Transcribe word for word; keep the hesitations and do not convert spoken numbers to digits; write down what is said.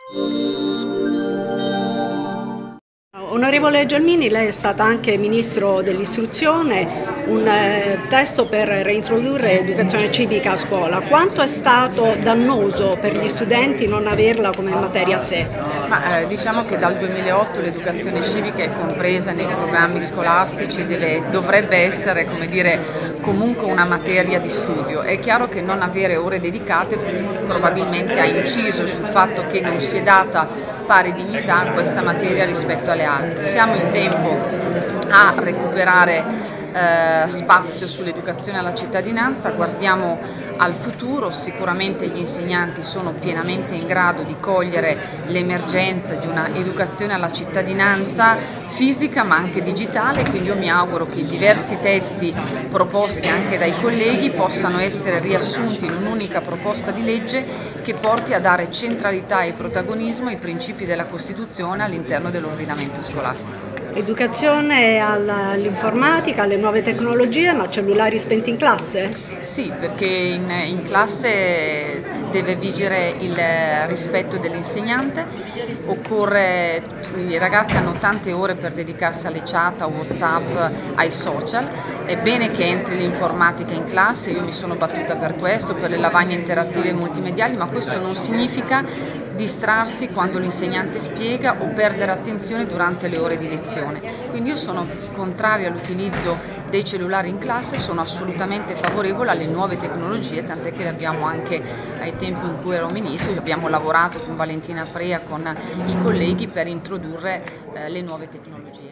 Onorevole Gelmini, lei è stata anche Ministro dell'Istruzione, un eh, testo per reintrodurre educazione civica a scuola. Quanto è stato dannoso per gli studenti non averla come materia a sé? Ma, eh, diciamo che dal duemilaotto l'educazione civica è compresa nei programmi scolastici, deve, dovrebbe essere, come dire, comunque una materia di studio. È chiaro che non avere ore dedicate probabilmente ha inciso sul fatto che non si è data pari dignità a questa materia rispetto alle altre. Siamo in tempo a recuperare Eh, spazio sull'educazione alla cittadinanza, guardiamo al futuro, sicuramente gli insegnanti sono pienamente in grado di cogliere l'emergenza di una educazione alla cittadinanza fisica ma anche digitale, quindi io mi auguro che i diversi testi proposti anche dai colleghi possano essere riassunti in un'unica proposta di legge che porti a dare centralità e protagonismo ai principi della Costituzione all'interno dell'ordinamento scolastico. Educazione all'informatica, alle nuove tecnologie, ma cellulari spenti in classe? Sì, perché in, in classe deve vigere il rispetto dell'insegnante, occorre, i ragazzi hanno tante ore per dedicarsi alle chat, a WhatsApp, ai social, è bene che entri l'informatica in classe, io mi sono battuta per questo, per le lavagne interattive e multimediali, ma questo non significa distrarsi quando l'insegnante spiega o perdere attenzione durante le ore di lezione. Quindi io sono contraria all'utilizzo dei cellulari in classe, sono assolutamente favorevole alle nuove tecnologie, tant'è che le abbiamo anche ai tempi in cui ero ministro, abbiamo lavorato con Valentina Prea, con i colleghi per introdurre eh, le nuove tecnologie.